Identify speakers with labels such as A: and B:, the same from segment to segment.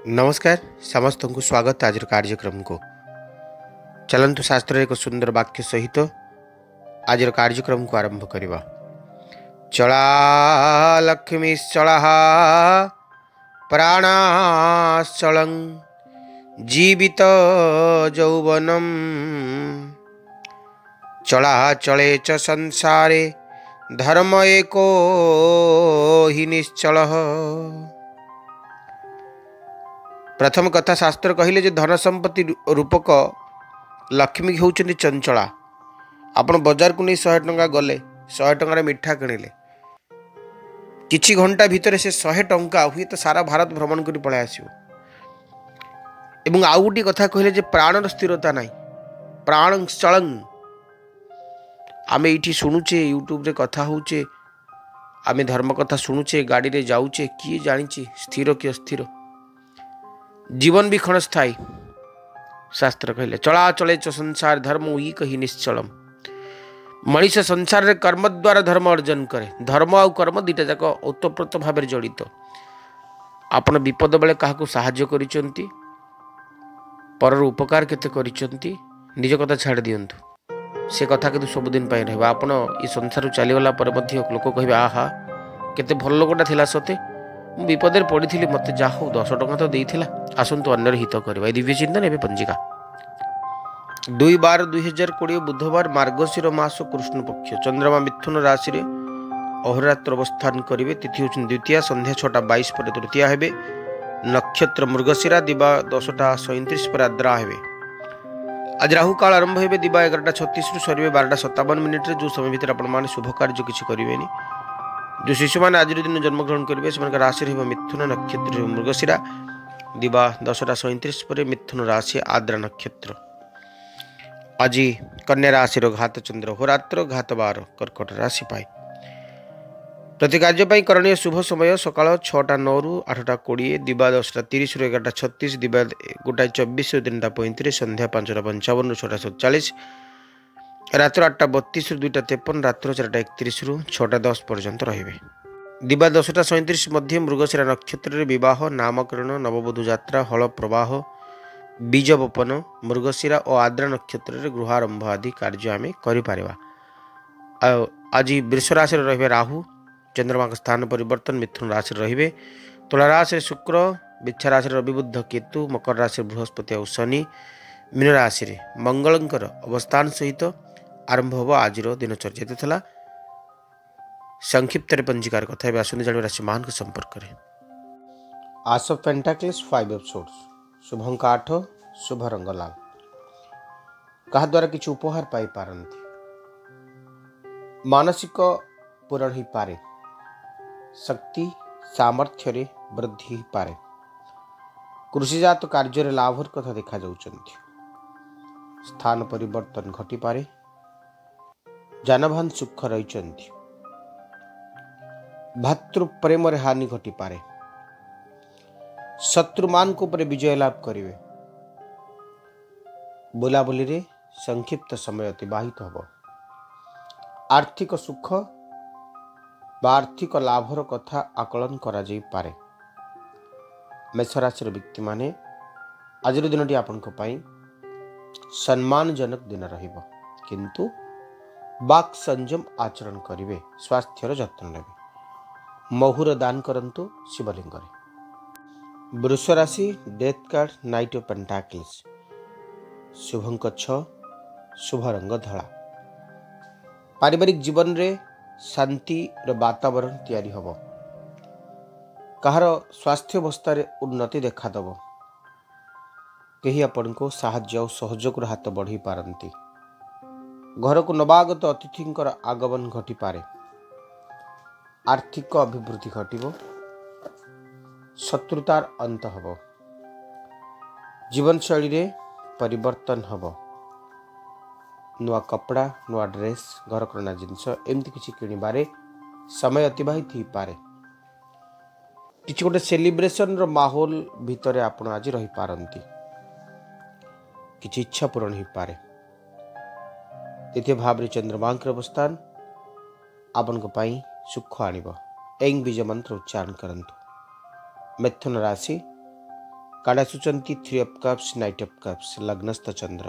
A: नमस्कार समस्त को स्वागत आज कार्यक्रम को चलंतु शास्त्र एक सुंदर वाक्य सहित आज कार्यक्रम को आरंभ करवा। चला लक्ष्मीश्चला प्राणाश्चलं जीवित यौवनम चला चले च संसारे धर्म एको हि निश्चल। प्रथम कथा शास्त्र कहले जे धन संपत्ति रूपक लक्ष्मी होउछन्ति चंचला। आपण बाजार को नहीं 100 टंका गले 100 टंकार मिठा किणिले किछि घंटा भितर से 100 टंका हुए तो सारा भारत भ्रमण कर पळाय आसियो। एवं आउ गोटे कथा कहले जे प्राणर स्थिरता नाही प्राण चलं। आमे इठी सुनुचे यूट्यूब रे कथा होउचे आमे धर्म कथा सुनुचे गाड़ी रे जाउचे किए जानिचे स्थिर कि अस्थिर जीवन भी क्षणस्थायी। शास्त्र कहले चला चले च संसार धर्म ई कही निश्चलम। मनीष संसार रे कर्म द्वारा धर्म अर्जन करे। धर्म आ कर्म दुटा जाक ओतप्रोत भाव जड़ित। आपण विपद बेले काहाकू साहाय्य करिसंती परर उपकार केते करिसंती निज कथा छाड़ दियंतु से कथा किंतु सब दिन पाई रहबा। आपण ई संसार चली गला पर मध्य लोक कहबे आहा केते भल लोकटा थिला सते मु विपदर पड़ी मत जा हो 10 टंका तो देइथिला आसंतु अन्यर हित करबा। दिव्य चिंतन एवं पंजिका 2/12/2020 बुधवार मार्गशीर मास कृष्ण पक्ष चंद्रमा मिथुन राशि रे अहोरात्र अवस्थान करिवे। तिथि होचन द्वितीया संध्या 6:22 पर तृतीया हेबे। नक्षत्र मृगशिरा दिबा 10:37 पर आद्रा हेबे। आज राहु काल आरंभ हेबे दिबा 11:36 रु सरिबे 12:57 रे। जो समय भीतर आपण माने शुभ कार्य किछि करिवेनी। जो शिशु मैंने आज दिन जन्मग्रहण करेंगे से राशि मिथुन नक्षत्र मृगशिरा दिबा 10:37 पर मिथुन राशि आद्रा नक्षत्र। आज कन्या राशि घात चंद्र होरात्र घात 12 कर्कट राशि पाई। प्रति कार्य करणीय शुभ समय सकाल 6:09 रु 8:20 दिबा 10:30 रु 11:36 दिबा 1:24 रु 3:35 संध्या 5:55 रु 6:47 रात्र 8:32 रु 2:53 रात्र 4:31 रु 6:10 पर्यंत रहिबे। दिबा 10:37 मध्य मृगशिरा नक्षत्र रे विवाह नामकरण नववधू यात्रा हल प्रवाह बीज बपन मृगशिरा और आद्रा नक्षत्र रे गृहारंभ आदि कार्य आमे करि पारिबा। आज वृष राशि रे रहिबे राहु चंद्रमा का स्थान परिवर्तन मिथुन राशि रे रहिबे। तुला राशि रे शुक्र बिच्छा राशि रे रवि बुध केतु मकर राशि रे बृहस्पति और शनि मीन राशि रे मंगलंकर अवस्थान सहित आरंभ होब आज दिनचर्या था। संक्षिप्त पंजिकार कथा आसने जान राशि मान संपर्क में। Ace of pentacles 5 of swords शुभ अंक 8 शुभ रंग लाल। कहा द्वारा किसी उपहार पाई पारंती मानसिक पूरण ही पारे शक्ति सामर्थ्य रे वृद्धि ही पारे। कृषिजात कार्य लाभर कथा देखा जाउचंती। स्थान परिवर्तन घटी पारे। जानवाहन सुख रही। भातृ प्रेम हानि घटी पारे। शत्रुमान को पर विजय लाभ करिवे। बुलाबुली रे संक्षिप्त समय अतिबाहित होब। आर्थिक सुख बा आर्थिक लाभर कथा आकलन करा जाई पारे। मेष राशि व्यक्ति माने आज दिनटी आपनक पई सम्मानजनक दिन रहिबो किंतु बाक संयम आचरण करिवे। स्वास्थ्यर जत्न नेबे। महुर दान करंतु शिवलिंग रे। वृष राशि death card knight of pentacles शुभ अंक 6 शुभ रंग धला। पारिवारिक जीवन रे शांति रो वातावरण तैयारी हबो। कहार स्वास्थ्य अवस्था रे उन्नति देखा दबो। केही आपन को साहाय्य और सहयोग हाथ बढ़ी पारंती। घर को नवागत अतिथि आगमन घटी पारे। आर्थिक अभिवृद्धि घटिबो। शत्रुतार अंत हबो। जीवन शैली रे परिवर्तन हबो। नुआ कपड़ा नुआ ड्रेस घर करना जिनस एमती किछि किनिबारे समय अतिबाहित ही पारे। किछि गोटे सेलिब्रेशन रो माहौल भितरे आपण आज रही पारंती। किछि इच्छा पूर्ण ही पारे। तृतीय भाव रे चंद्रमांकर अवस्थान आपन को पाई सुख आनिबो। एंग बीज मंत्र उच्चारण करंतु। मिथुन राशि कार्ड आसुचंती 3 of cups, knight of cups, लग्नस्थ चंद्र।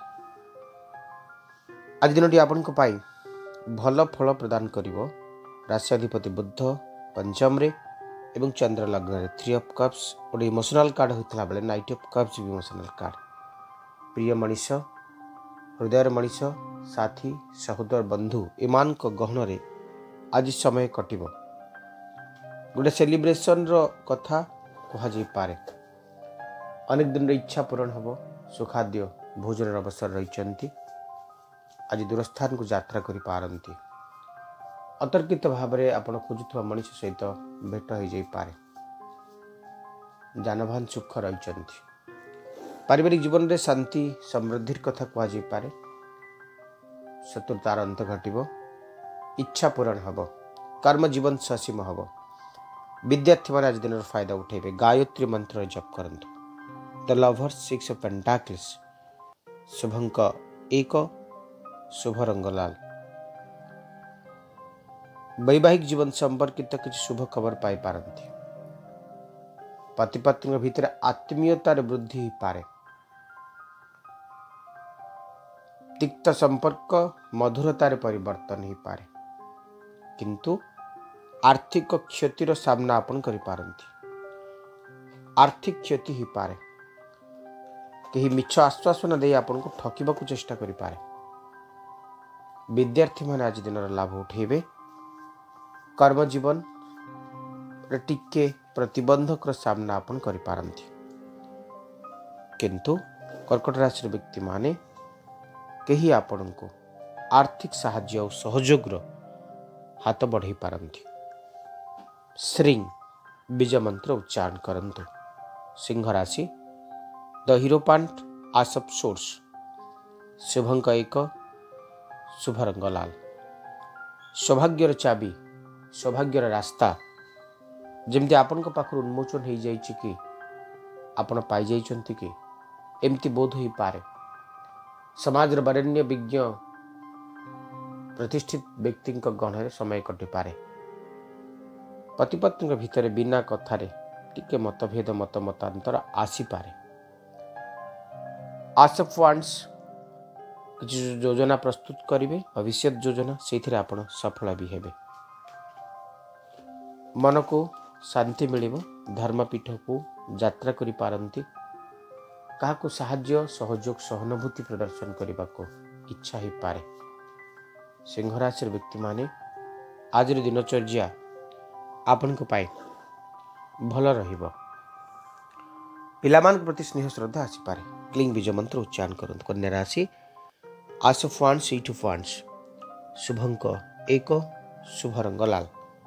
A: आज दिनटी आपन को पाई भल फल प्रदान करिवो। राशि अधिपति बुध पंचम रे एवं चंद्र लग्न रे 3 ऑफ कप्स और इमोशनल कार्ड होतला बेले नाइट ऑफ कप्स भी इमोशनल कार्ड। प्रिय मनीष, हृदय मनीष, साथी, सहोदर, बंधु एमान को गहन रे आज समय कटिबो। गोटे सेलिब्रेशन रो कथा कहा जाई पारे। अनेक दिन रे इच्छा पूर्ण हबो। सुखाद्य भोजन अवसर रहिचंती। आज दूरस्थान को यात्रा करि पारंती। अतर्कित भाव में आपण खोजुवा मनीष सहित भेट हो जाई पारे। जानवान सुख रही। पारिवारिक जीवन में शांति समृद्धि कथा कहुई पारे। शत्रुतार अंत घटब। इच्छा पूरण हम। कर्म जीवन ससीम हम। विद्यार्थी मैंने आज दिन फायदा उठेबे। गायत्री मंत्र जप करंतु। द लवर्स 6 ऑफ पेंटाकल्स, शुभंक 1, शुभ रंग लाल। वैवाहिक जीवन संपर्कित किसी शुभ खबर पाई पारंती। पति पत्नी भीतर आत्मीयतार वृद्धि ही पारे। तिक्त संपर्क मधुरतार परिवर्तन ही पारे। किंतु आर्थिक क्षतिर सामना आपण करि पारंती। आर्थिक क्षति ही पारे। कहीं मिछ आश्वासन दे आपण को ठकिबा को चेष्टा करि पारे। विद्यार्थी माने आज दिन लाभ उठेबे। कर्म जीवन टिके प्रतिबंधक सामना आपण करि पारंती। किंतु कर्कट राशि व्यक्ति माने कहीं आपण को आर्थिक साहाय्य और सहयोग हाथ बढ़ाई पारंती। श्रींग बीज मंत्र उच्चारण करंतु। सिंह राशि the hierophant, ace of swords, शुभंक 1, शुभ रंग लाल। सौभाग्यर चाबी, सौभाग्यर रास्ता जमती आपण को पाखर उन्मोचन हो जाइए कि आपण पाई जाइछंती कि एमती बोध हो पारे। समाज वरेण्य विज्ञ प्रतिष्ठित व्यक्ति गणरे समय कटि पारे। पति पत्नी भितर बिना कथारे टिके मतभेद मतांतर आसी पारे। आस ऑफ वांड्स किसी योजना प्रस्तुत करेंगे। भविष्य योजना से आपण सफल भी हेबे। मन को शांति मिलिबो। धर्मपीठ को यात्रा करि पारंती। काहाको साहाय्य सहयोग सहानुभूति प्रदर्शन करने को इच्छा ही पारे। सिंह राशि व्यक्ति माने आज दिनचर्या आपण को पाए भल रहिबो। पिलामान प्रति स्नेह श्रद्धा आसी पारे। क्लीन बीज मंत्र उच्चारण करंतु। कन्या राशि ace of wands, 8 of wands, शुभंक 1, शुभ रंग लाल।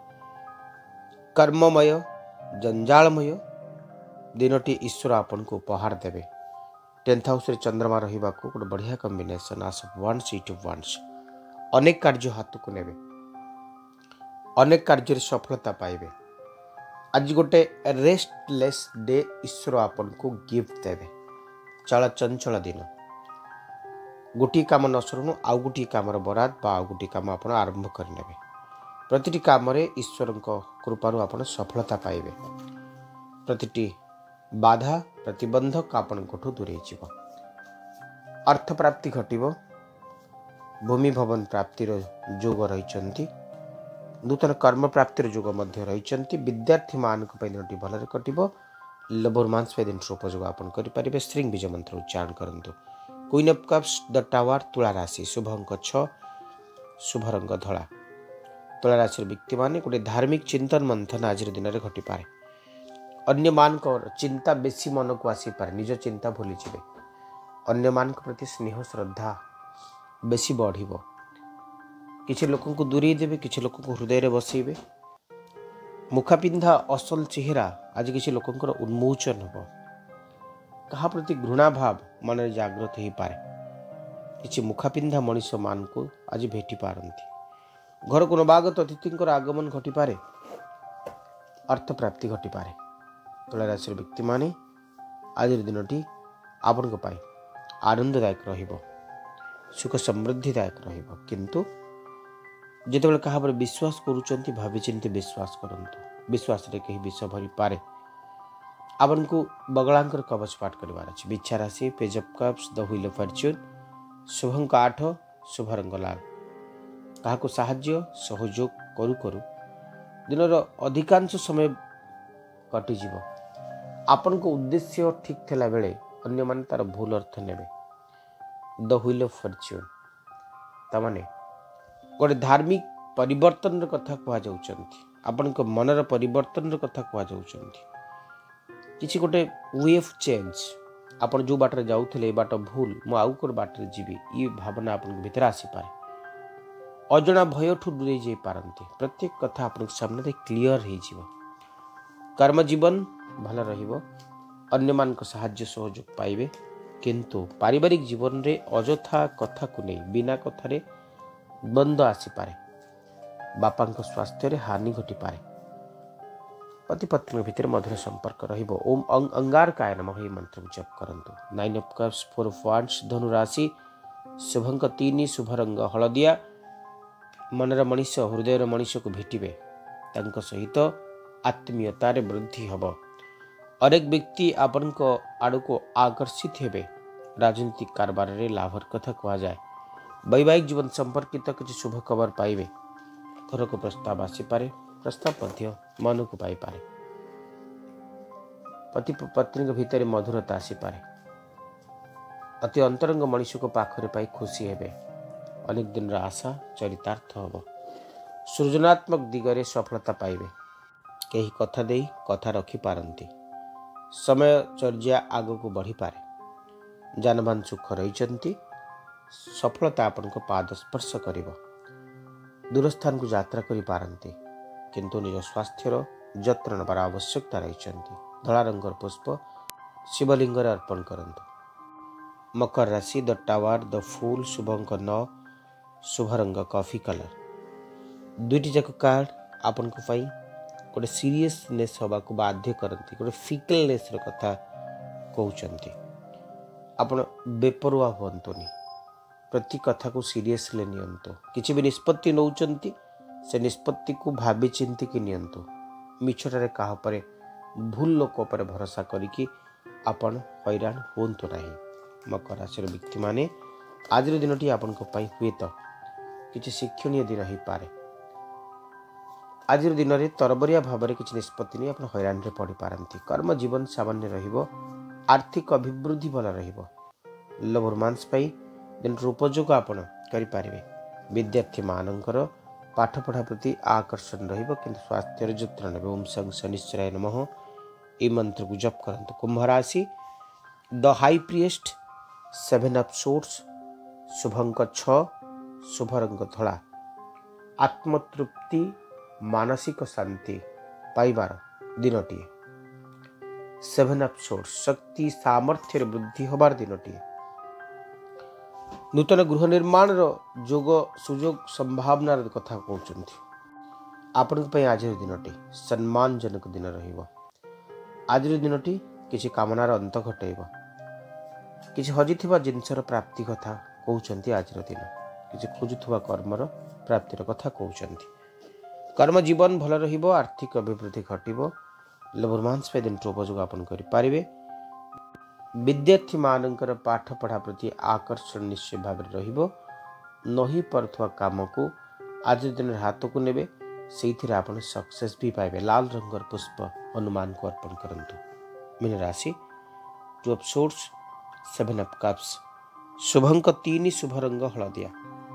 A: कर्ममय जंजालमय दिनटी ईश्वर आपन को उपहार देवे। 10th हाउस रे चंद्रमा रहिबा को गोटे बढ़िया combination. Ace of wands, 8 of wands, अनेक कार्य हाथ को नेबे। अनेक कार्य सफलता पाइबे। आज गोटे रेस्टलेस डे ईश्वर आपन को गिफ्ट देवे। चल चंचल दिन। गोटी काम न सरुनु आउ गोटी काम बराद बा आउ गोटी काम आपण आरंभ करनेबे। प्रतिटी काम रे ईश्वर कृपारु आपण सफलता पाइबे। प्रतिटी बाधा प्रतिबंधक आपण कोठु दूरे जीव। अर्थ प्राप्ति घटिबो। भूमि भवन प्राप्तिर जोग रहिचंती। नूतन कर्म प्राप्तिर जोग मध्य रहिचंती। विद्यार्थी मानक पय दिनटी भलरे कटिबो। लव रोमांस पय दिन उपयोग आपण करि परिबे। स्त्रींग बीज मंत्र उच्चारण करंतु। Queen of cups, the tower, तुला राशि, शुभ अंक 6, शुभ रंग धला। तुला राशि व्यक्ति माने गोटे धार्मिक चिंतन मंथन आज दिन में घटी पारे। अन्य मान चिंता बेसी मन को आसी पारे। निज चिंता भूली जिवे। अन्य मान प्रति स्नेह श्रद्धा बेसी बढ़िबो। किछि लोकन को दूरी देबे, किछि लोकन को हृदय रे बसैबे। मुखापिंधा असल चेहरा आज किछि लोकन उन्मोचन हबो। कहा प्रति घृणा भाव मन में जागृत हो पारे। किछि मुखापिंधा मनीष मान को आज भेटी पारंती। घर को नवागत अतिथि आगमन घटी पारे। अर्थ प्राप्ति घटी पारे। तुला राशि व्यक्ति माने आज दिनटी आपण को पाई आनंददायक रहिबो। सुख समृद्धिदायक रहिबो। किंतु जेतेबेले कहा पर विश्वास करूचंती भाभी चिंती विश्वास करंतु। विश्वास रे कहीं विष भरी पारे। आपन को बगलांकर कवच पाठ करिवार अछि। बिच्छा राशि page of cups the wheel of fortune शुभ अंक 8 शुभ रंग लाल। काहाको साहाय्य सहयोग करू करू दिनर अधिकांश समय कटि जीव। आपन को उद्देश्य ठीक थिला बेले अन्य मान तार भूल अर्थ नेबे। द व्हील ऑफ फॉर्च्यून तमाने गोटे धार्मिक परिवर्तन कथा कह जाउछंती। आपन को मनर परिवर्तन कथा कह जाउछंती। किछि गोटे वे ऑफ चेंज आपन जो बाटर जाउथले बाट भूल मु आउ कोर बाटर जीवी ई भावना आपन भीतर आसी पारे। अजणा भय ठु दूरे जाई पारंती। प्रत्येक कथा आपन सामने क्लियर हे जीव। कर्म जीवन भल रहिबो। अन्य मान को सहाय्य सहयोग पाइबे। किंतु पारिवारिक जीवन रे अजथा कथा को नहीं बिना कथा रे बंद आसी पारे। बापा को स्वास्थ्य रे हानि घटी पारे। पति पत्नी भितर मधुर संपर्क रहिबो। ओम अंगार काय नमः ही मंत्र को जप करंतु। 9 ऑफ कप्स 4 ऑफ वांड्स धनु राशि शुभंक 3 शुभ रंग हलदिया। मनर मनीष हृदयर मनीष को भेटिबे। तांको सहित आत्मीयता रे वृद्धि हबो। अनेक व्यक्ति आपन को आड़ को आकर्षित हेबे। राजनीतिक कारबार रे लाभर कथा कहा जाए। वैवाहिक जीवन संपर्कित किसी शुभ खबर पाइबे। घर को प्रस्ताव आसी पारे। प्रस्ताव मध्य मन को पाई पारे। पति पत्नी के भीतर मधुरता आसी पारे। अति अंतरंग मनीष को पाखरे पाई खुशी हेबे। अनेक दिन आशा चरितार्थ हब। सृजनात्मक दिगरे सफलता पाइबे। कहीं कथा दे कथा रखी पारंती। समय चर्या आग को बढ़ी पारे। जानवान सुख रही सफलता आपन को पाद स्पर्श करिवो। दूरस्थान को यात्रा करि पारंती। किंतु निज स्वास्थ्यर जत्न नबार आवश्यकता रही। धला रंगर पुष्प शिवलिंग अर्पण करंतु। मकर राशि द टावर द फूल शुभ अंक 9 शुभ रंग कॉफी कलर। दुईटी जाक कार्ड आपन को पाई गोटे सीरियसनेस हवा को बाध्य करती। गोटे फिकलनेस कथा कहते। आपण बेपरुआ हुंतुनि। प्रति कथा को सीरियसली नियंतु। किछि भी निष्पत्ति नौचंती से निष्पत्ति को भाबी चिंती की नियंतु। मिछटारे काहा परे भूल लोक पर भरोसा करिकी आपण हैरान होंतु नाही। मकर राशि व्यक्ति माने आज दिनटी आपन को पाई हुए तो किछि शिक्षणीय दिन ही पारे। आज दिन में तरबरिया भाव में किसी निष्पत्ति नहीं आप हैरान रे पड़ पारती। कर्म जीवन सामान्य रहिबो। आर्थिक अभिवृद्धि भल रहिबो। लव रोमांस पाई दिन उपयोग आपण करि पारिबे। विद्यार्थी मानकर पाठ पढ़ा प्रति आकर्षण रहिबो। किंतु स्वास्थ्य जत्न नेबे। ओम संग शनिश्चराय नमः ई मंत्र को जप करंतु। कुंभ राशि the high priest 7 of swords शुभ अंक 6 शुभ रंग धला। आत्मतृप्ति मानसिक शांति पाइबार दिनटी। 7 ऑफ सोर्ड्स शक्ति सामर्थ्य वृद्धि होबार दिनटी। नूतन गृह निर्माण जोग सुजोग संभावना कथा कहते। आपण आज दिनटी सम्मानजनक दिन रहिबो। आज दिनटी किसी कामनार अंत घटेब। किसी हजिथिबा जिनसर प्राप्ति कथा कहते। आज दिन किसी खोजुथुबा कर्मर प्राप्तिर कथा कहते। कर्म जीवन भल रहिबो। आर्थिक अभिवृद्धि घटिबो। लव रोमांस पे दिन उपयोग आपन करि पारिबे। विद्यार्थी मानकर पाठ पढ़ा प्रति आकर्षण निश्चय भाव रहिबो। नही परथुआ काम को आज दिन हाथ को नेबे। सेइथिरे आपन सक्सेस भी पाइबे। लाल रंगर पुष्प हनुमान को अर्पण करंतु। मीन राशि 2 ऑफ सोर्ड्स 7 ऑफ कप्स शुभ अंक 3 शुभ रंग हलदिया।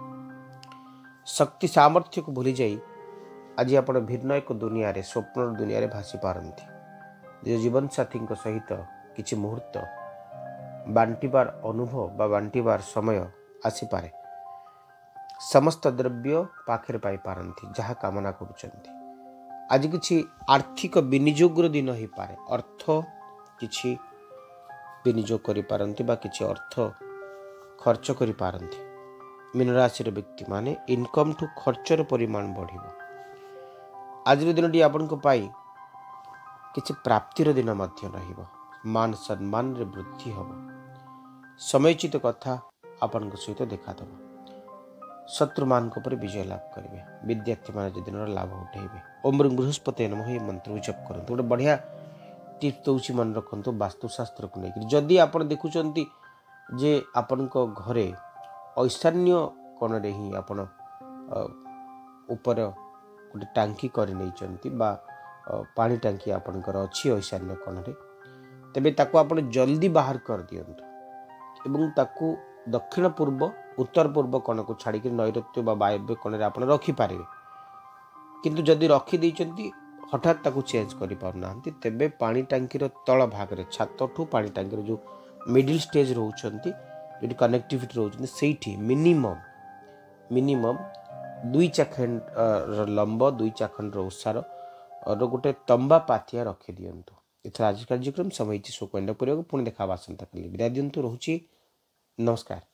A: शक्ति सामर्थ्य को भूली जाई आज आप भिन्न एक दुनिया रे स्वप्न दुनिया रे भासी पारंती। निज जीवन साथी सहित किछि मुहूर्त बांटिबार अनुभव बा बांटिबार समय आसी पारे। समस्त द्रव्य पाखरे पाई पारंती जहाँ कामना करुचंती। आज किछि आर्थिक विनियोगर दिन ही पारे। अर्थ किछि विनियोग करि पारंती बा किछि अर्थ खर्च करि पारंती। मीन राशि व्यक्ति माने इनकम ठू खर्चर परिमाण बढ़िबो। आज दिन आपण को पाई किछि प्राप्तिर दिन मध्य रहिबो। मान सम्मान रे वृद्धि हबो। समयचित कथा आपण सहित देखा दब। शत्रु मान पर विजय लाभ करेंगे। विद्यार्थी मान दिन लाभ उठेबे। ओम बृहस्पति नमः मंत्र जप करते। गोटे बढ़िया टिप्स दूसरी मन रखु वास्तुशास्त्र को लेकर जदि आप देखुं जे आपण घरे ईशान्य कोण ही आपण ऊपर गोटे टांकी कर पानी टांकी आपणकर अच्छी ईशान्य कोण तेबे ताको आपण जल्दी बाहर कर दियंतु एवं ताकू दक्षिण पूर्व उत्तर पूर्व कोण को छाड़ी नैऋत्य वायव्य कोण आप रखिपारे किंतु जदि रखी हठात ताकू चेंज कर पारना तेबे पानी टांकीर तल भाग रे छात ठू पानी टांकीर जो मिडिल स्टेज रोचंती जो कनेक्टिविटी रोचंती सेठी मिनिमम 2 चाखंड लंब 2 चाखंड ओसार और गोटे तंबा पाथिया रखी दिंतु एथर आज कार्यक्रम समय सुकंड पूर्वक पुणी देखा आसंता विदा दिंतु रोची नमस्कार।